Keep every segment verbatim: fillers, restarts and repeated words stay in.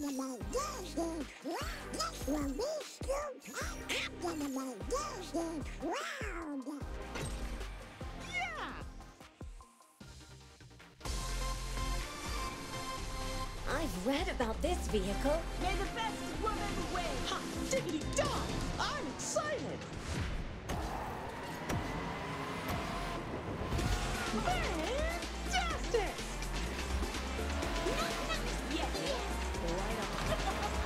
I've read about this vehicle. May the best woman win! Hot diggity dog! I'm excited! Fantastic! Yeah, yeah. Right on.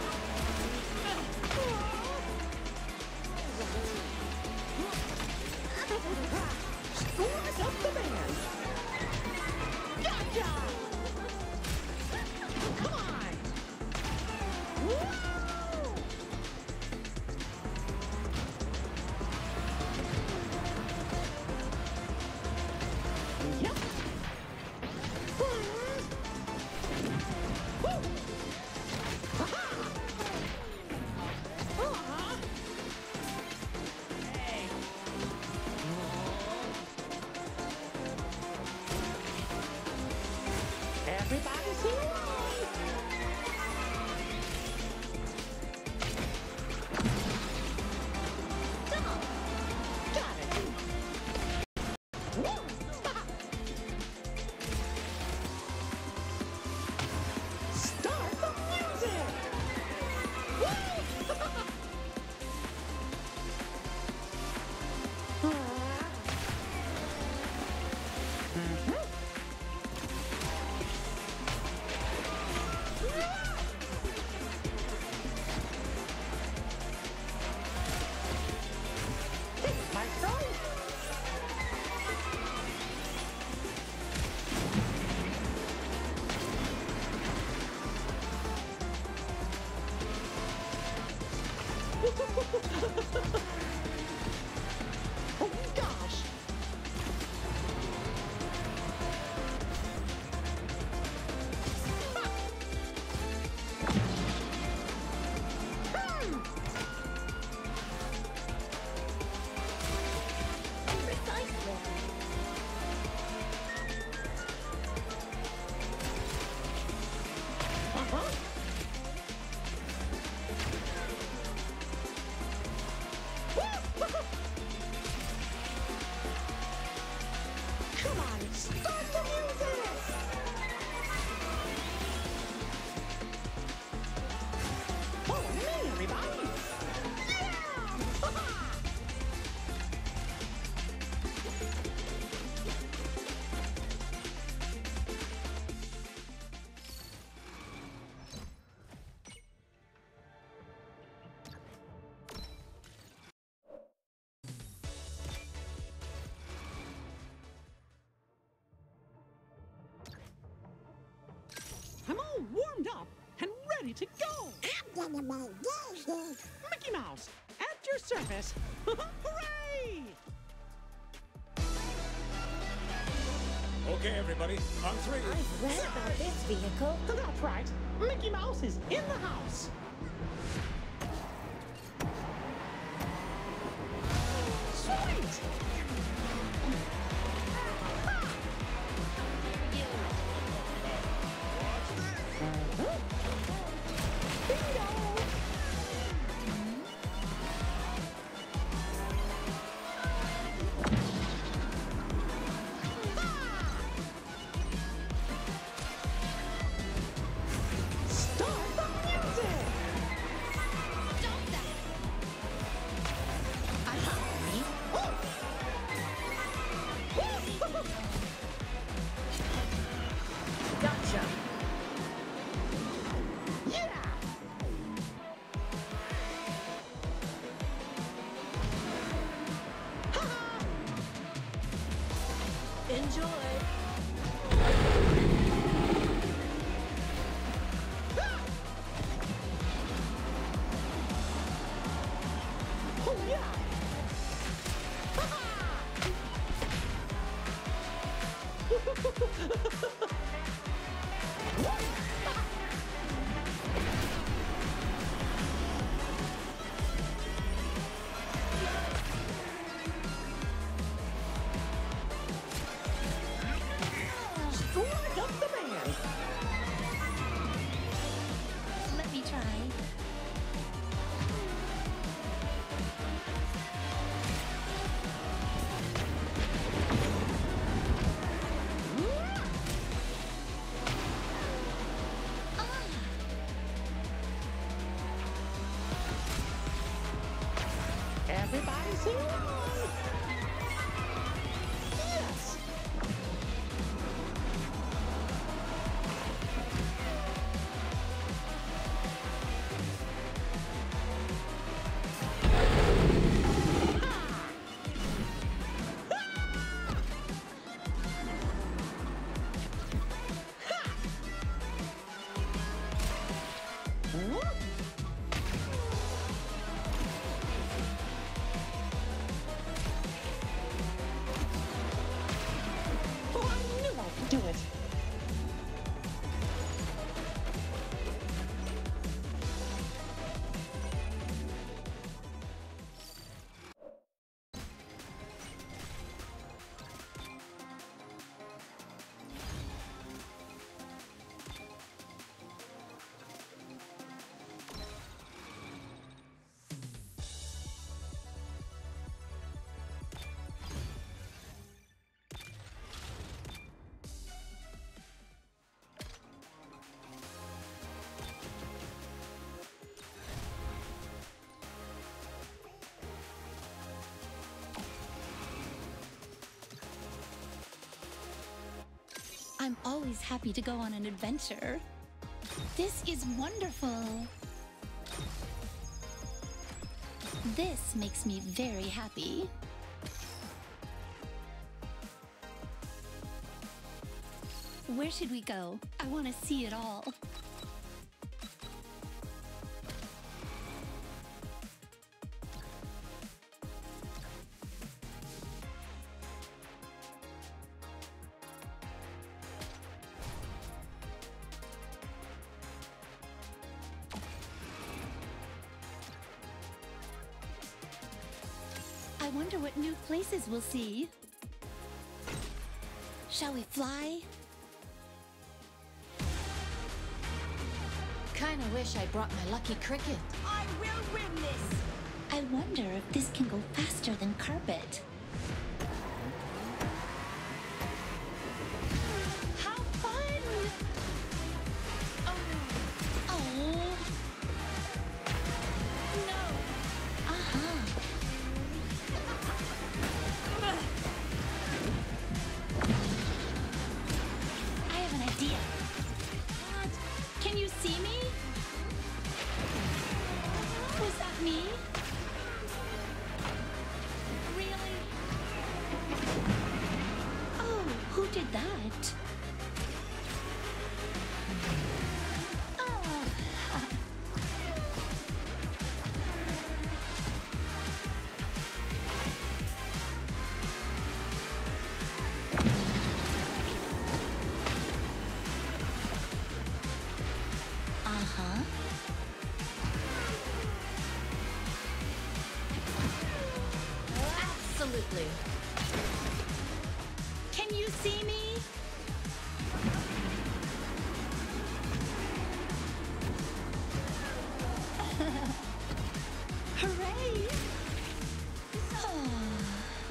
Scores up the man! Gotcha! Come on! Woo! Yep. Woo! Ha-ha! Ah! Hey. Everybody sing along! Come on! Got it! Woo! Start the music! Woo! Mhm. Hey, Maestro! Oh gosh! Hmm. Precisely. Uh-huh. Come on, start the music! Follow me, everybody! Yeah! Ha-ha! I'm all warmed up and ready to go! Mickey Mouse, at your service! Hooray! Okay, everybody, on three. I've read about this vehicle. That's right, Mickey Mouse is in the house! Sweet! Bingo! Start the music! Stop that! Aha! Oh! Woo! Gotcha. Yeah! Ha-ha! Enjoy. Ah! Oh yeah! Ha-ha! Strike up the band! Let me I'm always happy to go on an adventure. This is wonderful. This makes me very happy. Where should we go? I want to see it all. I wonder what new places we'll see. Shall we fly? Kinda wish I brought my lucky cricket. I will win this! I wonder if this can go faster than carpet. How fun! Oh. Oh. No! Uh-huh. I have an idea. What? Can you see me? Was that me? Really? Oh, who did that? Oh. Uh-huh. Absolutely. Can you see me? Hooray! Oh.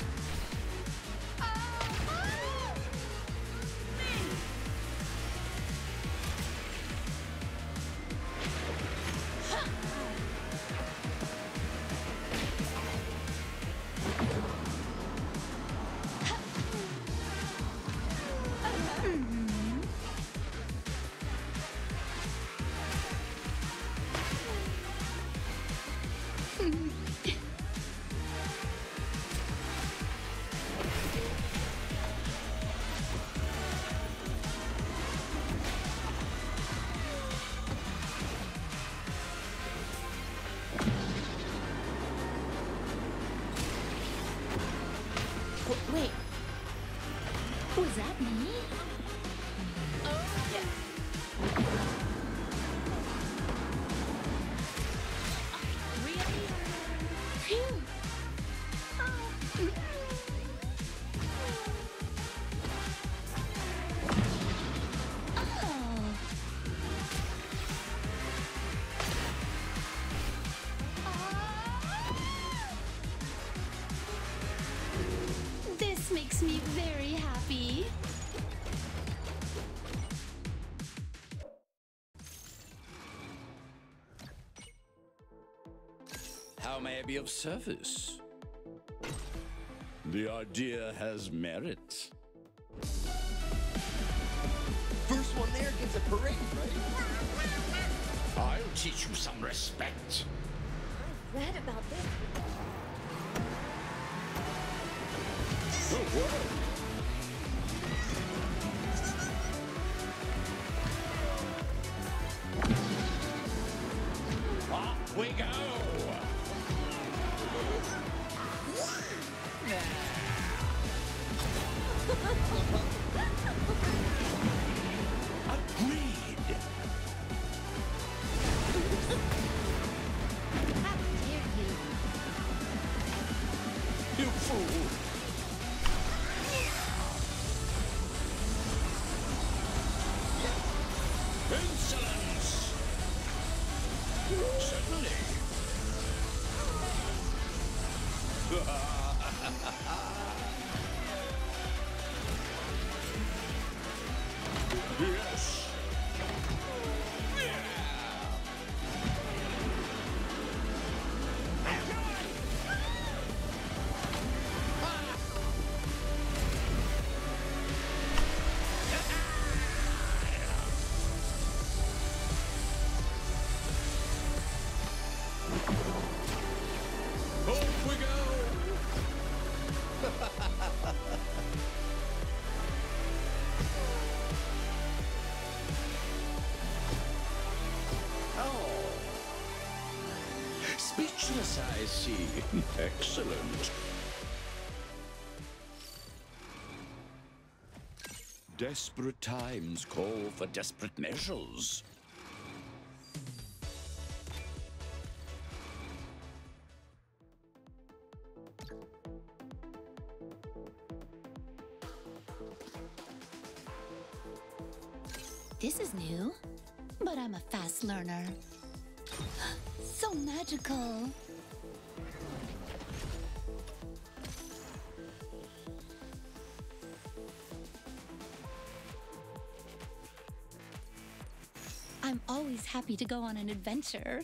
W- wait. Was that me? Oh, yes. Really? Phew. Oh. Oh. This makes me very happy. How may I be of service? The idea has merit. First one there gets a parade, right? I'll teach you some respect. I've read about this. Oh, whoa. Off we go! Agreed! How dare you? You fool! Insolence! Certainly! Yes! Yes, I see. Excellent. Desperate times call for desperate measures. This is new, but I'm a fast learner. So magical. I'm always happy to go on an adventure.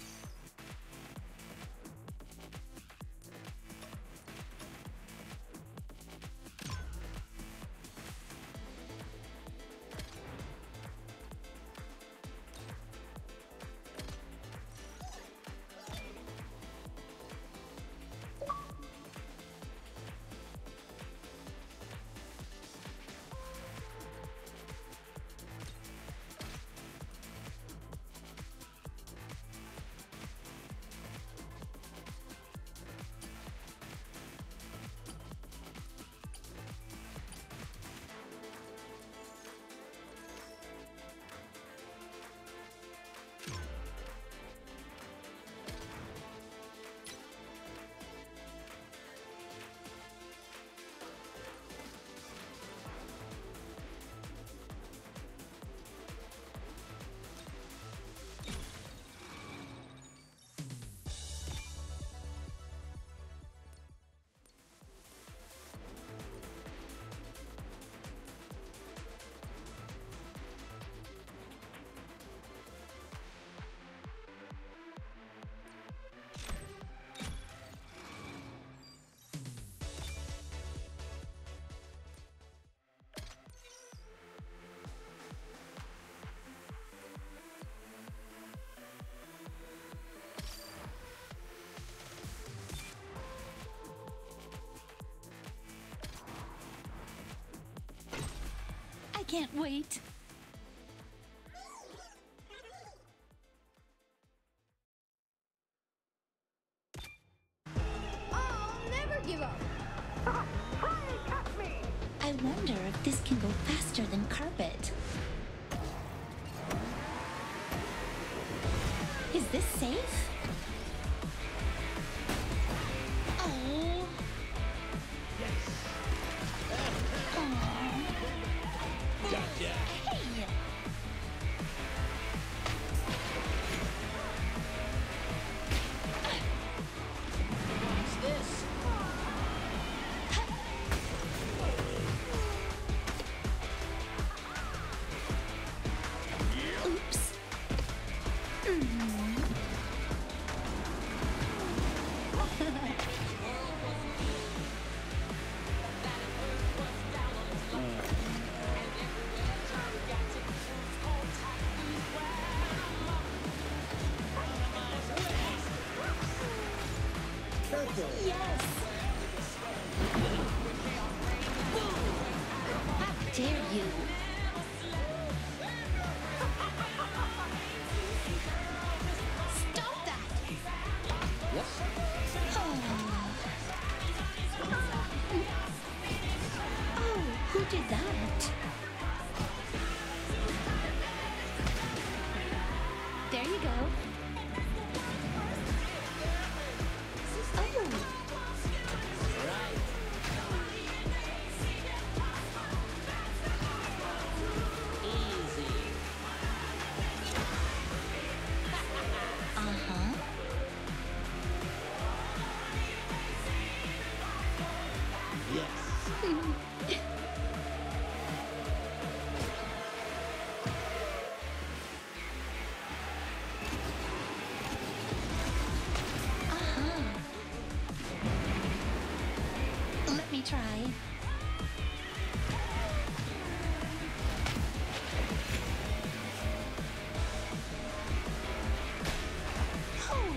I can't wait. I'll never give up. I wonder if this can go faster than carpet. Is this safe? Oh. Gotcha. Hey. What's this? Oops. Mm. Yes. How dare you? Stop that! What? Oh, who did that? There you go. Oh. Uh-huh. Yes. Uh-huh. Let me try. Oh.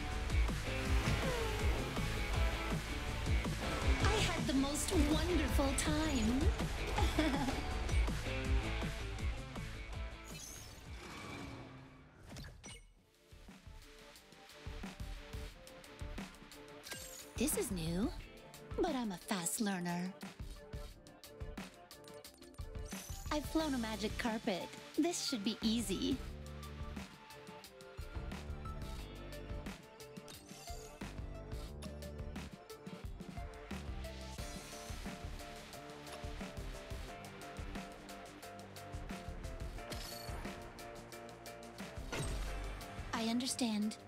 I had the most wonderful time. This is new, but I'm a fast learner. I've flown a magic carpet. This should be easy. I understand.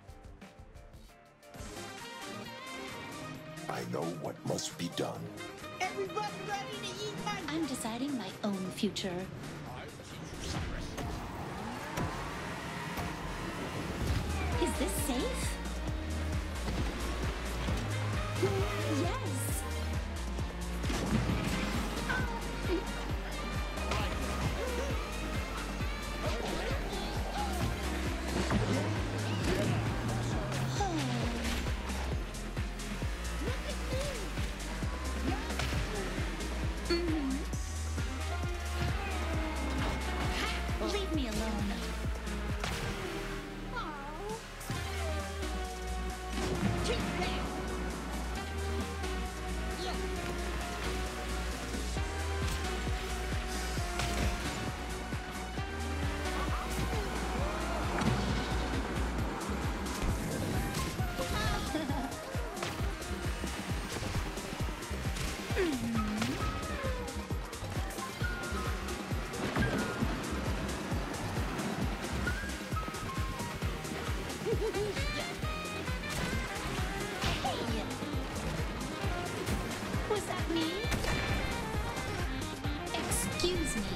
I know what must be done. Everybody ready to eat my... I'm deciding my own future. I'll teach you some respect. Is this safe? Yes. Leave me alone. Hey! Was that me? Excuse me.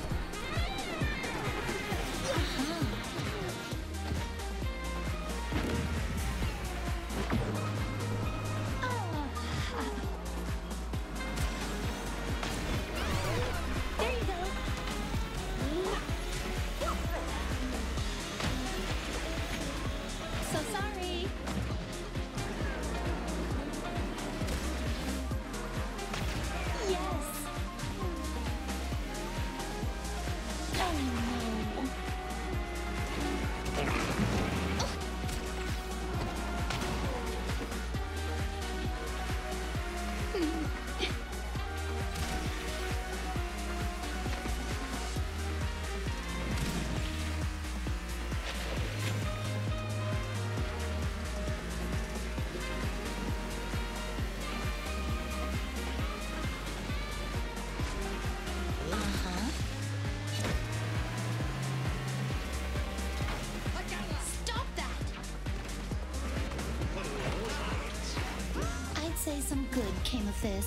Uh-huh. Oh. There you go. So sorry. Yes. Oh no. Uh-huh. Stop that! I'd say some good came of this.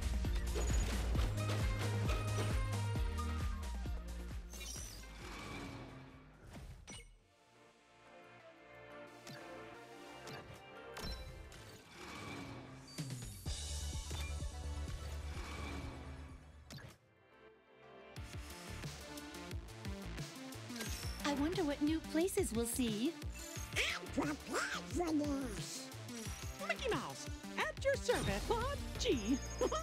I wonder what new places we'll see. Mickey Mouse, at your service, Pod G.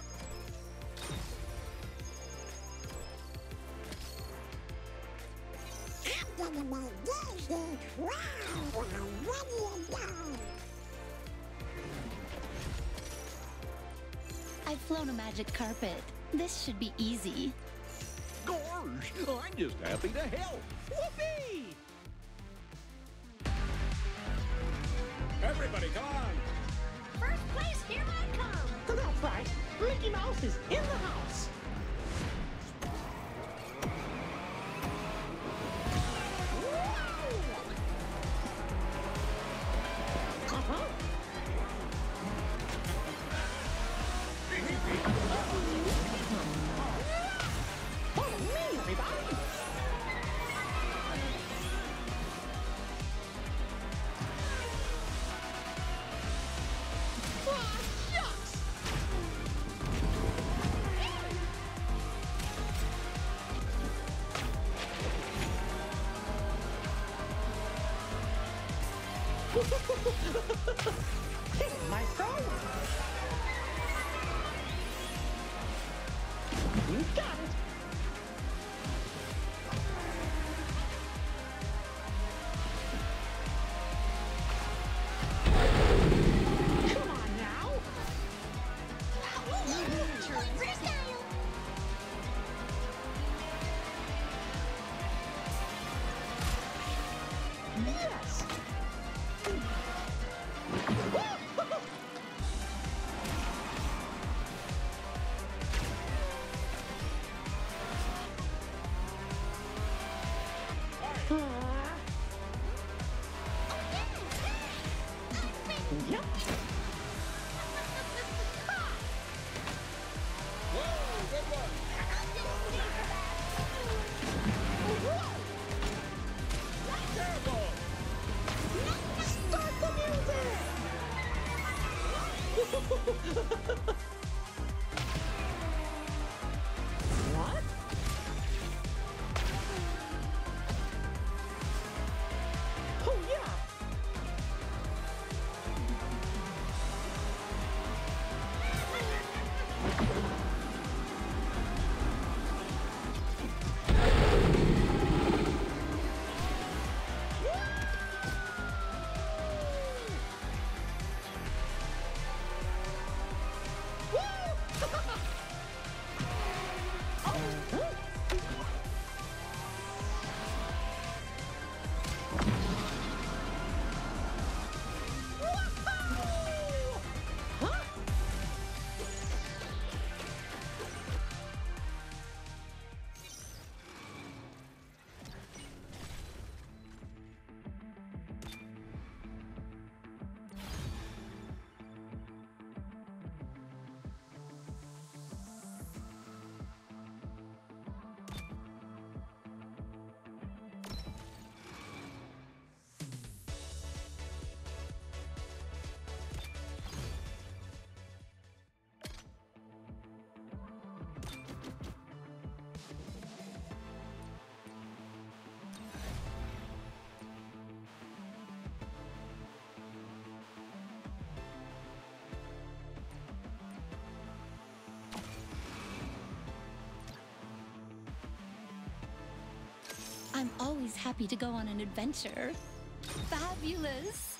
I've flown a magic carpet. This should be easy. Gosh, I'm just happy to help. Whoopee! Everybody, come on! First place, here I come. That's right. Mickey Mouse is in the house. Uh-huh. Follow me, everybody. Ah, shucks! Hey, Maestro! You got it! Come on now! I'm always happy to go on an adventure. Fabulous!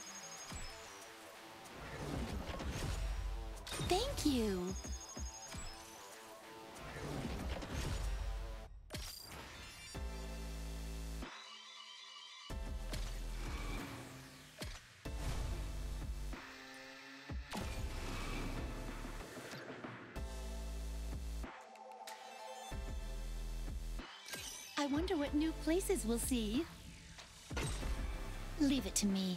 Thank you! I wonder what new places we'll see. Leave it to me.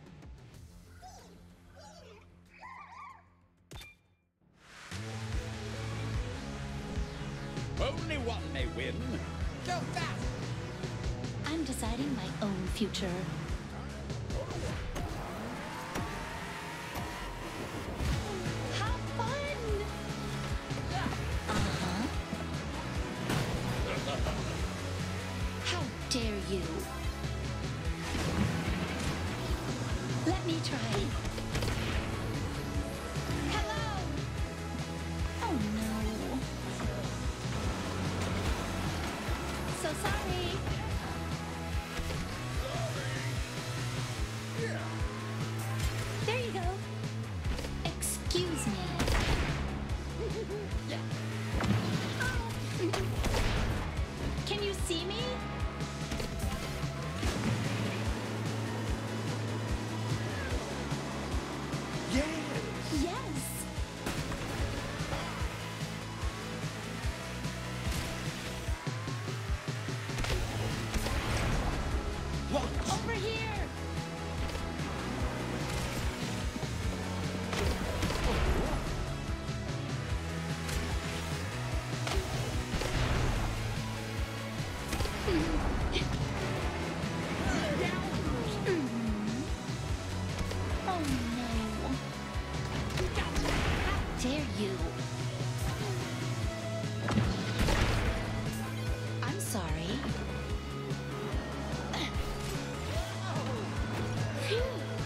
Only one may win. Go fast! I'm deciding my own future. How fun! Uh-huh. How dare you? Let me try. Hello! Oh no. So sorry. There you go. Excuse me. Can you see me? Yes! Yes. Watch! Over here. Oh no. How dare you? I'm sorry. Phew.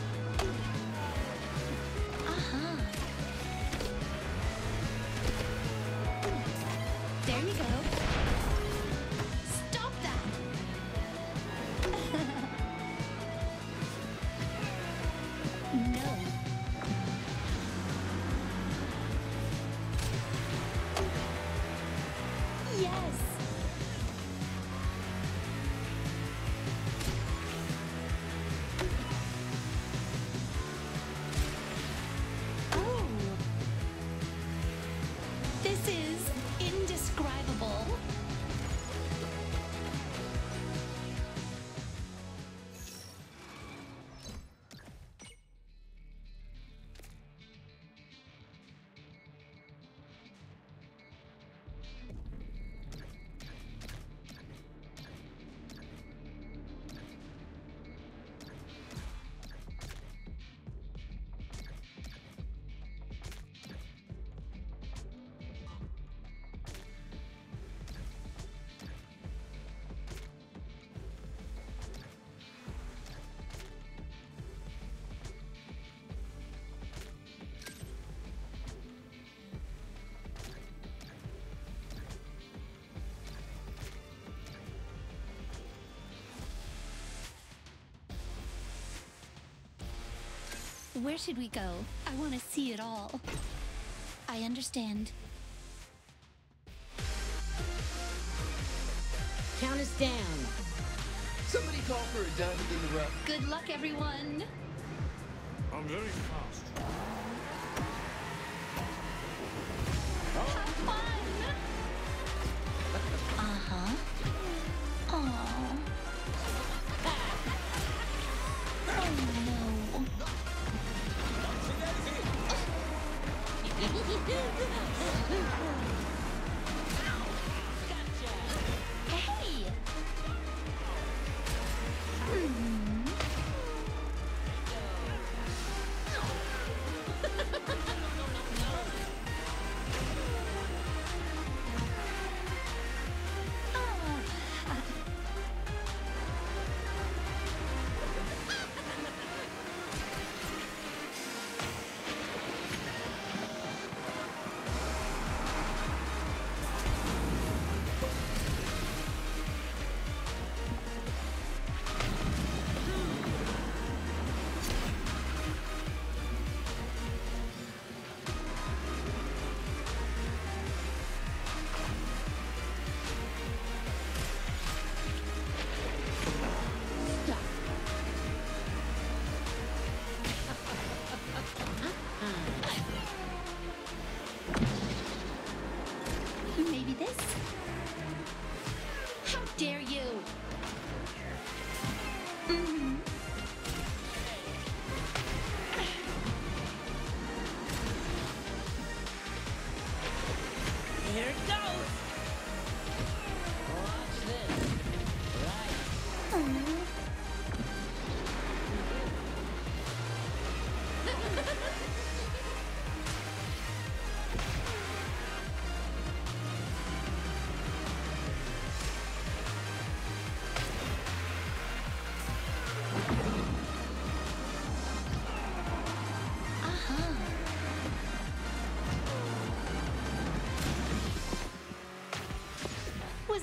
Uh-huh. There you go. Stop that! No. Yes. Oh. This is indescribable. Where should we go? I want to see it all. I understand. Count us down. Somebody call for a diamond in the rough. Good luck, everyone. I'm very fast. Have fun. Uh-huh. Aww. Oh, no. Hey! Mhm.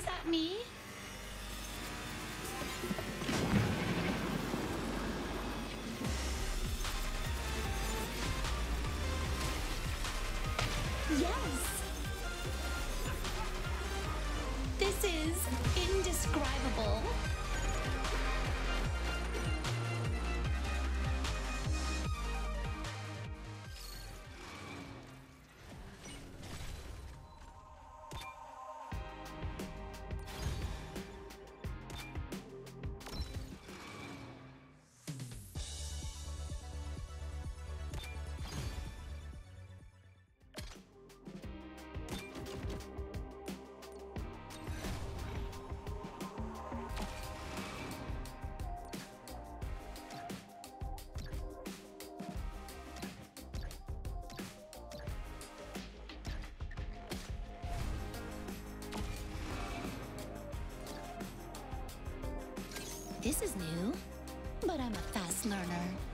Is that me? Yes! This is indescribable. This is new, but I'm a fast learner.